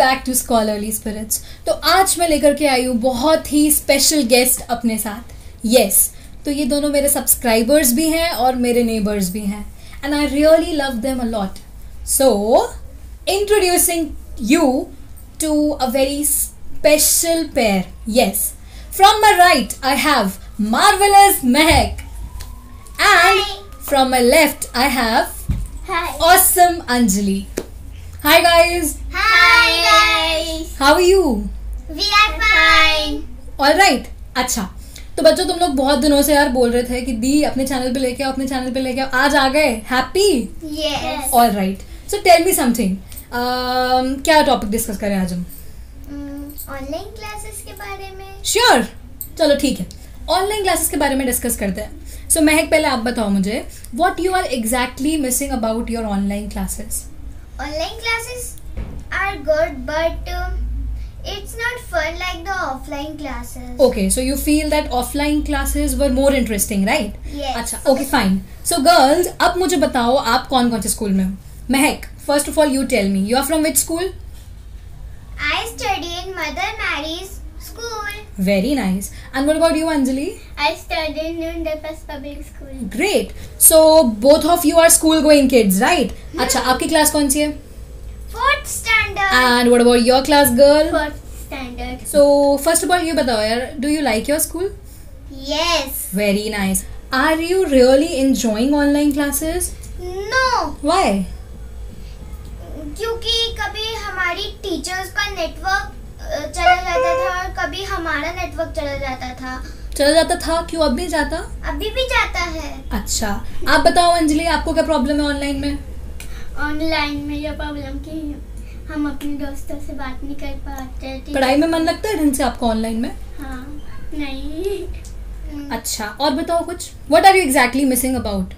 Back to scholarly spirits. तो आज मैं लेकर के आई हूँ बहुत ही स्पेशल गेस्ट अपने साथ। यस, तो ये दोनों मेरे सब्सक्राइबर्स भी हैं और मेरे नेबर्स भी हैं, and I really love them a lot. So introducing you to a very special pair. Yes, from my right I have marvellous Mahak, and from my left I have awesome Anjali. Hi guys. Hi guys. How are you? We are fine. All right. अच्छा, तो बच्चों तुम लोग बहुत दिनों से यार बोल रहे थे कि दी अपने चैनल पे लेके आओ, अपने चैनल पे लेके आओ। आज आ गए। Happy? Yes. All right. So tell me something. क्या टॉपिक डिस्कस करें आज हम? ऑनलाइन क्लासेस के बारे में। Sure. चलो ठीक है, ऑनलाइन क्लासेस के बारे में डिस्कस करते हैं। सो महक, पहले आप बताओ मुझे, what you are exactly missing about your online classes? Online classes are good but it's not fun like the offline classes. Okay, so you feel that offline classes were more interesting, right? Yes. अच्छा, okay, fine. So girls, अब मुझे बताओ आप कौन कौन से school में हो? महक, first of all you tell me, you are from which school? I study in Mother Mary's school. Very nice. And what about you, Anjali? I study in Nundapus Public School. Great. So both of you are school going kids, right? अच्छा, आपकी class कौन सी है? 4th standard. And what about your class, girl? 4th standard. So first of all you बताओ यार, do you like your school? Yes. Very nice. Are you really enjoying online classes? No. Why? क्योंकि कभी हमारी teachers का network चला जाता था और कभी हमारा नेटवर्क चला जाता था। चला जाता था, क्यों अब नहीं जाता? अभी भी जाता है। अच्छा, आप बताओ अंजलि, आपको क्या प्रॉब्लम है ऑनलाइन में? ऑनलाइन में ये प्रॉब्लम कि हम अपने दोस्तों से बात नहीं कर पाते। पढ़ाई में मन लगता है ढंग से आपको ऑनलाइन में? हाँ, नहीं। अच्छा, और बताओ कुछ, what are you exactly missing about?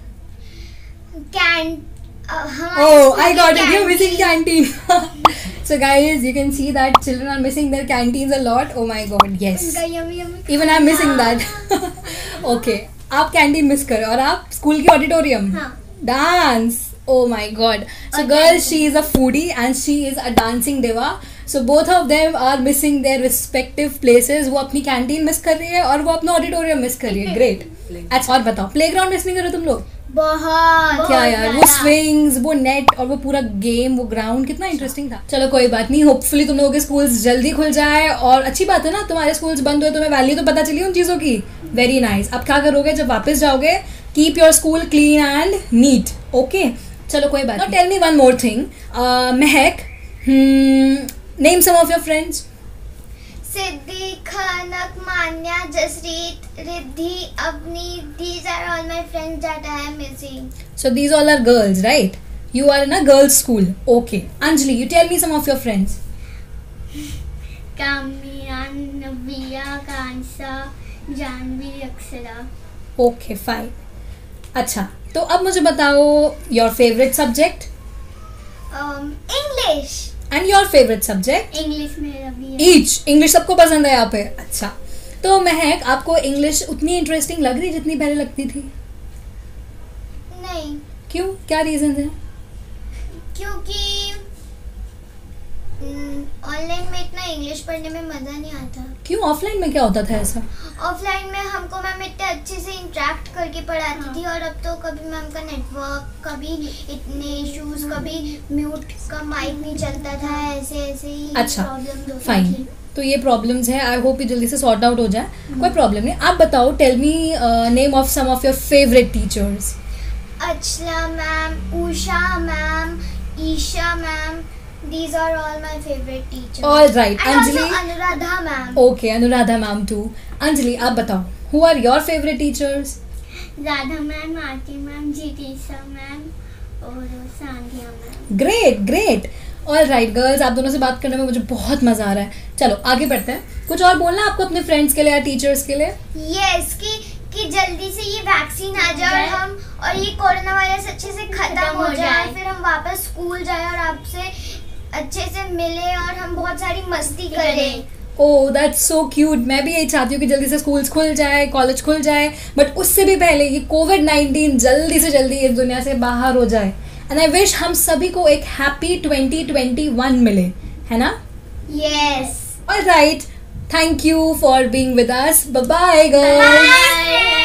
Oh, I got it. You're missing canteen. So guys, you can see that children are missing their canteens a lot. Oh my god, yes. Even I'm missing that. Okay, आप canteen miss करो और आप school की auditorium, dance. Oh my god. So girls, she is a foodie and she is a dancing diva. So both of them are missing their respective places. वो अपनी canteen miss कर रही है और वो अपना ऑडिटोरियम मिस कर रही है. Great. अच्छा, और बताओ, प्लेग्राउंड मिस नहीं कर रहे तुम लोग? बहुत। क्या यार, वो स्विंग्स, वो नेट और वो पूरा गेम, वो ग्राउंड कितना इंटरेस्टिंग था। चलो कोई बात नहीं, होपफुली तुम लोगों के स्कूल्स जल्दी खुल जाए। और अच्छी बात है ना, तुम्हारे स्कूल्स बंद हुए, तुम्हें वैल्यू तो पता चली उन चीज़ों की। Very nice. अब क्या करोगे जब वापस जाओगे? Keep your school clean and neat. Okay, चलो कोई बात नहीं। Tell me one more thing, Mahak, name some of your friends. Siddhi, Khanak, Manya, जसरीत, Riddhi, Avani, these are all my friends that I am missing. So these all are girls, right? You are in a girls' school. Okay. Anjali, you tell me some of your friends. Kamiya, नविया, Kansa, Janvi, Akshara. Okay, fine. अच्छा, तो अब मुझे बताओ your favorite subject English. and your favorite subject. English मेरा भी है. Each. English सबको पसंद है यहाँ पे. अच्छा, तो महक, आपको इंग्लिश उतनी इंटरेस्टिंग लग रही जितनी पहले लगती थी? नहीं. क्यों, क्या रीजन है? क्योंकि ऑनलाइन में इतना इंग्लिश पढ़ने में मजा नहीं आता. क्यों, ऑफलाइन में क्या होता था ऐसा? ऑफलाइन में हमको मैम इतने अच्छे से इंटरेक्ट करके पढ़ाती थी और अब तो कभी मैम का नेटवर्क, कभी इतने इश्यूज, कभी म्यूट का माइक नहीं चलता था, ऐसे ऐसे ही अच्छा, प्रॉब्लम फाइन. तो ये प्रॉब्लम्स है, आई होप ये जल्दी से सॉर्ट आउट हो जाए. कोई प्रॉब्लम नहीं. आप बताओ, tell me name of some of your favourite teachers. Achala ma'am, Usha ma'am, Isha ma'am, these are all my favorite teachers. All right, and Anjali. also Anuradha ma'am. Okay, Anuradha ma'am too. Anjali, आप बताओ, who are your favorite teachers? Radha ma'am, Aarti ma'am, Jeetisha ma'am और Sania ma'am. Great, great. All right girls, आप दोनों से बात करने में मुझे बहुत मजा आ रहा है. चलो आगे बढ़ते हैं. कुछ और बोलना आपको अपने फ्रेंड्स के लिए या टीचर्स के लिए? Yes, कि जल्दी से ये वैक्सीन आ जाए और ये कोरोना वायरस अच्छे से खत्म हो जाए, फिर हम वापस स्कूल जाए और आपसे अच्छे से मिले और हम बहुत सारी मस्ती करें. Oh, that's so cute. मैं भी यही चाहती हूँ कि जल्दी से स्कूल्स खुल जाए, कॉलेज खुल जाए, बट उससे भी पहले ये कोविड-19 जल्दी से जल्दी इस दुनिया से बाहर हो जाए. एंड आई विश हम सभी को एक हैप्पी 2021 मिले, है ना? Yes. All right. Thank you for being with us. Bye bye, girls. Bye.